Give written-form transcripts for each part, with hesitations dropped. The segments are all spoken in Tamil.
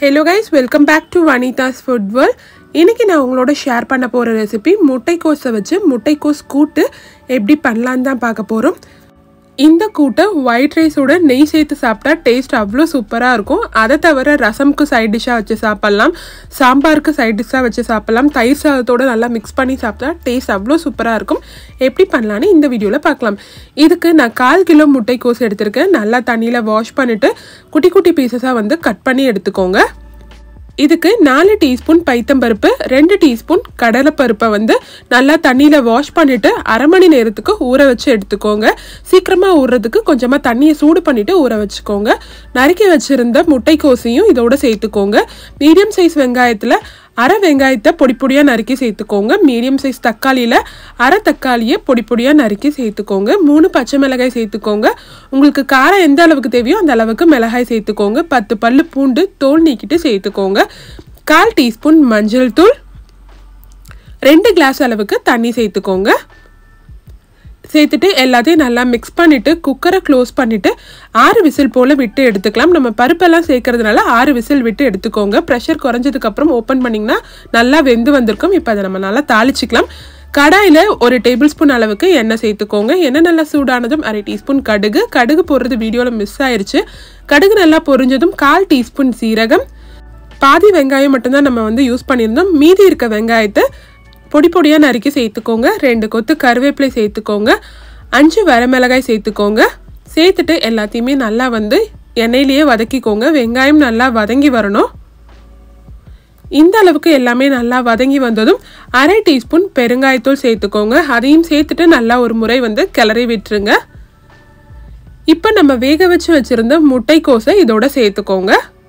Hello guys, welcome back to Vanita's Food World. இன்னைக்கு நான் உங்களோட ஷேர் பண்ண போற ரெசிபி முட்டைக்கோஸை வச்சு முட்டைக்கோஸ் கூட்டு எப்படி பண்ணலாம்னு தான் பார்க்க போறோம். இந்த கூட்டை ஒயிட் ரைஸோட நெய் சேர்த்து சாப்பிட்டா டேஸ்ட் அவ்வளோ சூப்பராக இருக்கும். அதை தவிர ரசம்க்கு சைட் டிஷ்ஷாக வச்சு சாப்பிட்லாம், சாம்பாருக்கு சைட் டிஷ்ஷாக வச்சு சாப்பிட்லாம், தயிர் சாதத்தோடு நல்லா மிக்ஸ் பண்ணி சாப்பிட்டா டேஸ்ட் அவ்வளோ சூப்பராக இருக்கும். எப்படி பண்ணலான்னு இந்த வீடியோவில் பார்க்கலாம். இதுக்கு நான் 1/4 கிலோ முட்டைக்கோஸ் எடுத்திருக்கேன். நல்லா தண்ணியில் வாஷ் பண்ணிவிட்டு குட்டி குட்டி பீசஸாக கட் பண்ணி எடுத்துக்கோங்க. இதுக்கு 4 டீஸ்பூன் பைத்தம்பருப்பு, 2 டீஸ்பூன் கடலைப்பருப்பை நல்லா தண்ணியில் வாஷ் பண்ணிவிட்டு அரை மணி நேரத்துக்கு ஊற வச்சு எடுத்துக்கோங்க. சீக்கிரமாக ஊறுறதுக்கு கொஞ்சமாக தண்ணியை சூடு பண்ணிவிட்டு ஊற வச்சுக்கோங்க. நறுக்கி வச்சுருந்த முட்டைக்கோசையும் இதோட சேர்த்துக்கோங்க. மீடியம் சைஸ் வெங்காயத்தில் அரை வெங்காயத்தை பொடி பொடியாக நறுக்கி சேர்த்துக்கோங்க. மீடியம் சைஸ் தக்காளியில் அரை தக்காளியை பொடி பொடியாக நறுக்கி சேர்த்துக்கோங்க. 3 பச்சை மிளகாய் சேர்த்துக்கோங்க. உங்களுக்கு காரம் எந்த அளவுக்கு தேவையோ அந்த அளவுக்கு மிளகாய் சேர்த்துக்கோங்க. 10 பல்லு பூண்டு தோல் நீக்கிட்டு சேர்த்துக்கோங்க. 1/4 டீஸ்பூன் மஞ்சள் தூள், 2 கிளாஸ் அளவுக்கு தண்ணி சேர்த்துக்கோங்க. சேர்த்துட்டு எல்லாத்தையும் நல்லா மிக்ஸ் பண்ணிவிட்டு குக்கரை க்ளோஸ் பண்ணிவிட்டு 6 விசில் போல் விட்டு எடுத்துக்கலாம். நம்ம பருப்பெல்லாம் சேர்க்கறதுனால 6 விசில் விட்டு எடுத்துக்கோங்க. ப்ரெஷர் குறைஞ்சதுக்கப்புறம் ஓப்பன் பண்ணிங்கன்னா நல்லா வெந்து வந்திருக்கும். இப்போ அதை நம்ம நல்லா தாளிச்சிக்கலாம். கடாயில் 1 டேபிள் ஸ்பூன் அளவுக்கு எண்ணெய் சேர்த்துக்கோங்க. எண்ணெய் நல்லா சூடானதும் அரை டீஸ்பூன் கடுகு போடுறது வீடியோவில் மிஸ் ஆயிடுச்சு. கடுகு நல்லா பொரிஞ்சதும் 1/4 டீஸ்பூன் சீரகம், பாதி வெங்காயம் மட்டும்தான் நம்ம யூஸ் பண்ணியிருந்தோம். மீதி இருக்க வெங்காயத்தை பொடி பொடியாக நறுக்கி சேர்த்துக்கோங்க. 2 கொத்து கருவேப்பிலை சேர்த்துக்கோங்க. 5 வரமிளகாய் சேர்த்துக்கோங்க. சேர்த்துட்டு எல்லாத்தையுமே நல்லா எண்ணெயிலேயே வதக்கிக்கோங்க. வெங்காயம் நல்லா வதங்கி வரணும். இந்த அளவுக்கு எல்லாமே நல்லா வதங்கி வந்ததும் அரை டீஸ்பூன் பெருங்காயத்தூள் சேர்த்துக்கோங்க. அதையும் சேர்த்துட்டு நல்லா ஒரு முறை கிளறி விட்டுருங்க. இப்போ நம்ம வேக வச்சு வச்சிருந்த முட்டைக்கோஸை இதோட சேர்த்துக்கோங்க.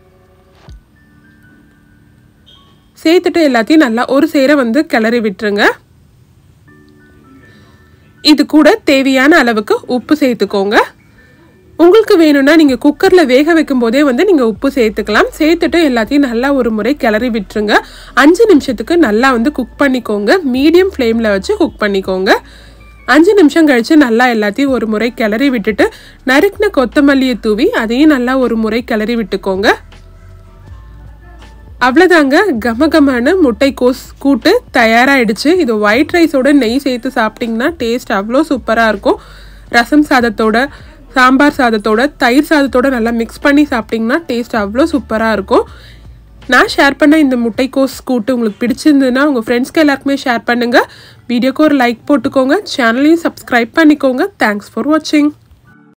சேர்த்துட்டு எல்லாத்தையும் நல்லா ஒரு சேர கிளறி விட்டுருங்க. இது கூட தேவையான அளவுக்கு உப்பு சேர்த்துக்கோங்க. உங்களுக்கு வேணும்னா நீங்கள் குக்கரில் வேக வைக்கும் போதே நீங்கள் உப்பு சேர்த்துக்கலாம். சேர்த்துட்டு எல்லாத்தையும் நல்லா ஒரு முறை கிளறி விட்டுருங்க. 5 நிமிஷத்துக்கு நல்லா குக் பண்ணிக்கோங்க. மீடியம் ஃப்ளேமில் வச்சு குக் பண்ணிக்கோங்க. 5 நிமிஷம் கழித்து நல்லா எல்லாத்தையும் ஒரு முறை கிளறி விட்டுட்டு நறுக்கின கொத்தமல்லியை தூவி அதையும் நல்லா ஒரு முறை கிளறி விட்டுக்கோங்க. அவ்வளோதாங்க, கமகமான முட்டைக்கோஸ் கூட்டு தயாராகிடுச்சு. இது ஒயிட் ரைஸோட நெய் சேர்த்து சாப்பிட்டிங்கன்னா டேஸ்ட் அவ்வளோ சூப்பராக இருக்கும். ரசம் சாதத்தோட, சாம்பார் சாதத்தோட, தயிர் சாதத்தோட நல்லா மிக்ஸ் பண்ணி சாப்பிட்டிங்கன்னா டேஸ்ட் அவ்வளோ சூப்பராக இருக்கும். நான் ஷேர் பண்ண இந்த முட்டைக்கோஸ் கூட்டு உங்களுக்கு பிடிச்சிருந்ததுன்னா உங்கள் ஃப்ரெண்ட்ஸ்க்கு எல்லாருக்குமே ஷேர் பண்ணுங்கள். வீடியோக்கு ஒரு லைக் போட்டுக்கோங்க. சேனலையும் சப்ஸ்கிரைப் பண்ணிக்கோங்க. தேங்க்ஸ் ஃபார் வாட்சிங்.